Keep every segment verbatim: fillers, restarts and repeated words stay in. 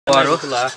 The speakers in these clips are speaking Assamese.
Baru.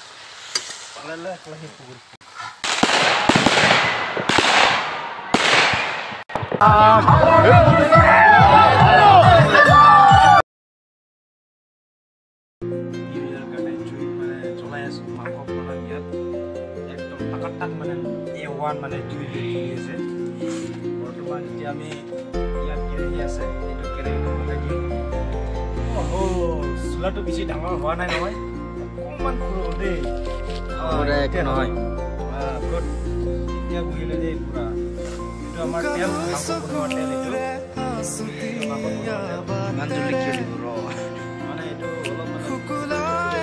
মানে দুই দুই আছে বৰ্তমান যে আমি ইয়াত কেৰি আছে এটো কেৰি লাগি ওহো চুলাটো বেছি ডাঙৰ হোৱা নাই নহয় অকমান খুৰো দেই পুৰা এক নহয় আ গুড এতিয়া বুইলে দেই পুৰা এটো আমাৰ তেল মাংস বনোৱা তেল এটো ইমান জলদি কিয় দিব ৰ মানে এটো অলপ মানে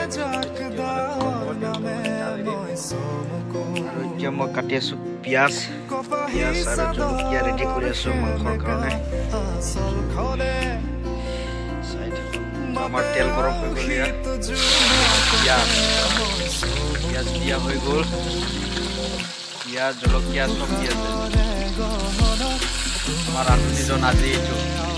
আৰু এতিয়া মই কাটি আছো পিয়াজ পিয়াজ আৰু জলকীয়া ৰেডি কৰি আছো মাংসৰ কাৰণে আমাৰ তেল গৰম হৈ গ'ল ইয়াত পিয়াজ পিয়াজ দিয়া হৈ গ'ল পিয়াজ জলকীয়া চব দি আছে আমাৰ ৰান্ধনীজন আজি এইটো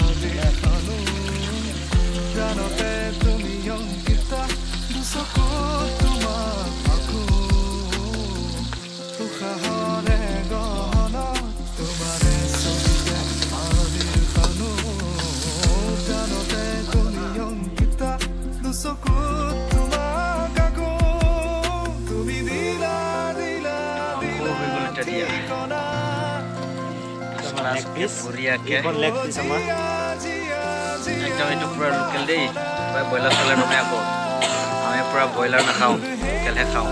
একদম এইটো পুৰা লোকেল দেই ব্ৰইলাৰ চলে নমে আকৌ আমি পুৰা ব্ৰইলাৰ নাখাওঁ লোকেলহে খাওঁ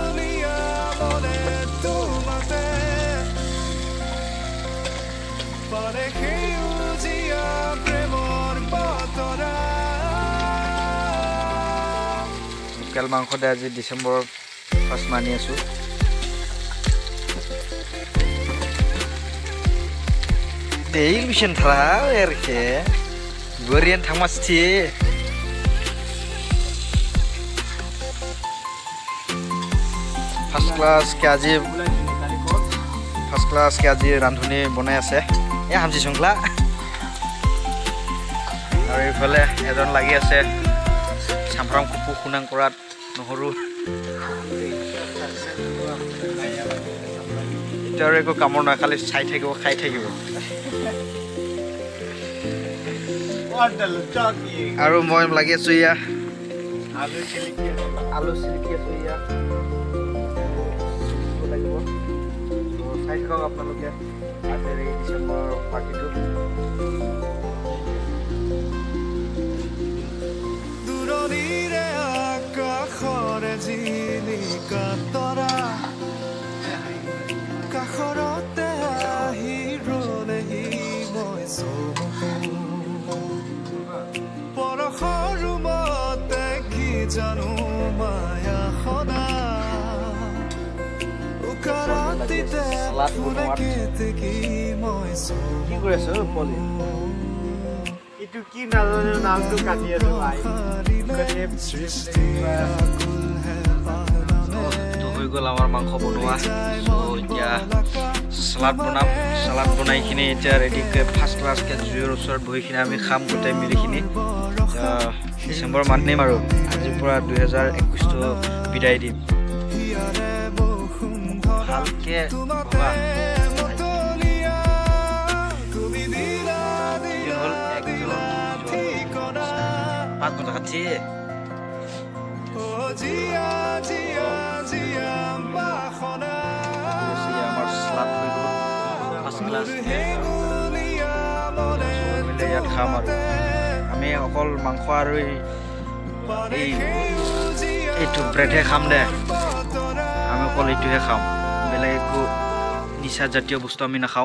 লোকেল মাংস দে আজি ডিচেম্বৰ ফাৰ্ষ্ট মানি আছো Dei lucian thara erke Gorian thamasti First class kaji First class kaji randhuni bonai ase e hamji songla Aru ifale ejon lagi ase sampram kupu kunang korat nohoru Itare ko kamor na khali sai thakibo khai thakibo আৰু মই লাগি আছো ইয়া আলু চিলিকি আলু চিলিকি আছো ইয়া লাগিব তো সাইড কক আপোনালোকে আজি এই ডিসেম্বৰ পাৰ্টিটো দুৰণিৰে আকাশৰে জিলিকা তৰা কাষৰতে আহি ৰলেহি মই চমকো পৰখৰু মতে কি জানো মায়া সদা উকাৰাতিতে ফুলে কেতে কি মই কি কৰি আছো পলি ইটো কি নাজানো নামটো কাটি আছো ভাই তো হৈ গ'ল আমাৰ মাংস বনোৱা সো এতিয়া সালাড বনাম সালাড বনাই কিনে এতিয়া ৰেডি কে ফাৰ্ষ্ট ক্লাছ কে জুইৰ ওচৰত বহি কিনে আমি খাম গোটেই মিলি কিনে ডিসেম্বৰ মাহনে মাৰো আজি পুৰা দুই হাজাৰ একৈশ তো বিদায় দিম ভালকে বাবা হল একজন পাঁচ ঘন্টা খাচ্ছি জিয়া জিয়া জিয়া বাখনা আমার সালাড হৈ গ'ল ফাৰ্ষ্ট ক্লাছ মিলে ইয়াত খাম আৰু আমি অকল মাংস আৰু এই এইটো ব্ৰেডহে খাম দে আমি অকল এইটোহে খাম বেলেগ একো নিচা জাতীয় বস্তু আমি নাখাওঁ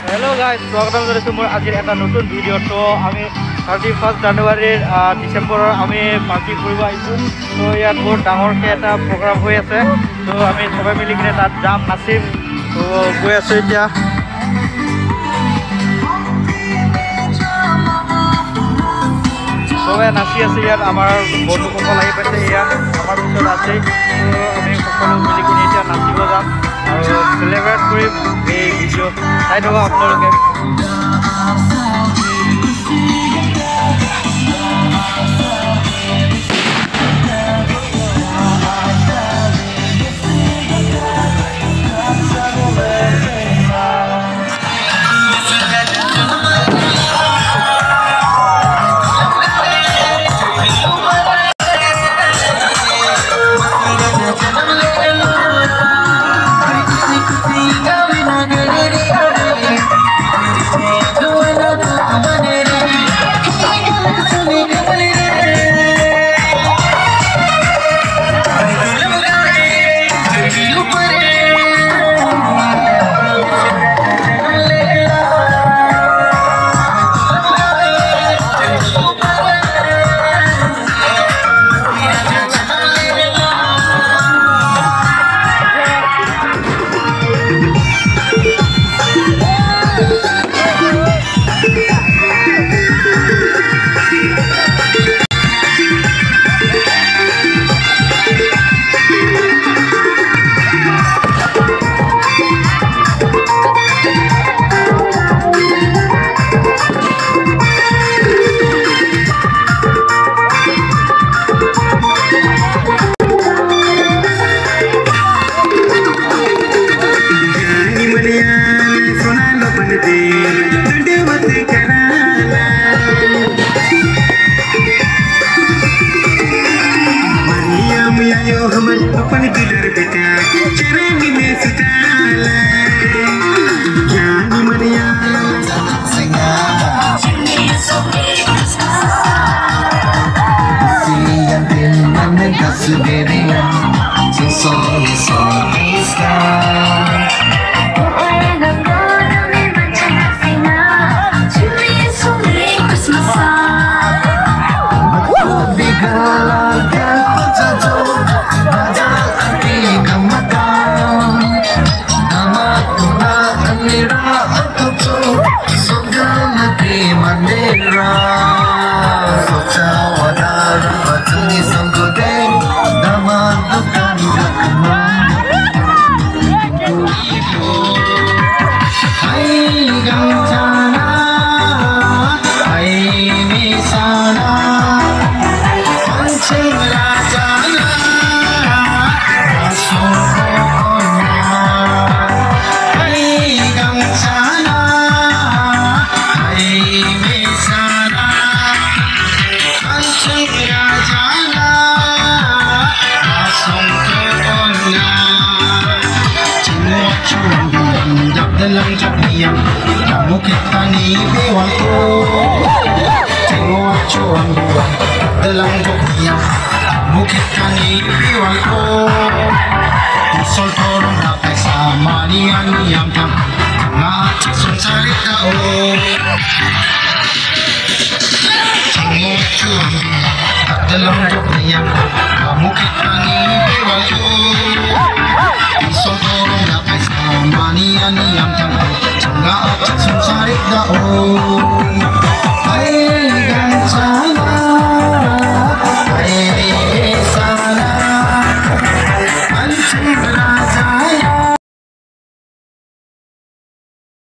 हेलो गाइस स्वागतम जनाइছোঁ মোৰ আজিৰ এটা নতুন ভিডিঅ' তো আমি থাৰ্টি ফাৰ্ষ্ট জানুৱাৰীৰ ডিচেম্বৰৰ আমি পাৰ্টি কৰিব আহিছোঁ তো ইয়াত বহুত ডাঙৰকৈ এটা প্ৰগ্ৰাম হৈ আছে তো আমি সবাই মিলি কিনে তাত যাম নাচিম তো গৈ আছোঁ এতিয়া সবাই নাচি আছে ইয়াত আমাৰ বন্ধুসকল আহি পাইছে ইয়াত আমাৰ পিছত আছে তো আমি সকলো মিলি কিনে এতিয়া নাচিব যাম আৰু সেলিব্ৰেট কৰিম এই ভিডিঅ' চাই থকা আপোনালোকে dalam jadian kamu kita ni bewaku tengok cuan buat dalam jadian kamu kita ni bewaku sol tolong dapat sama dia ni yang tam nak cari tahu tengok cuan buat dalam jadian kamu kita ni bewaku sol tolong dapat sama dia ni yang tam nggak susah dah oh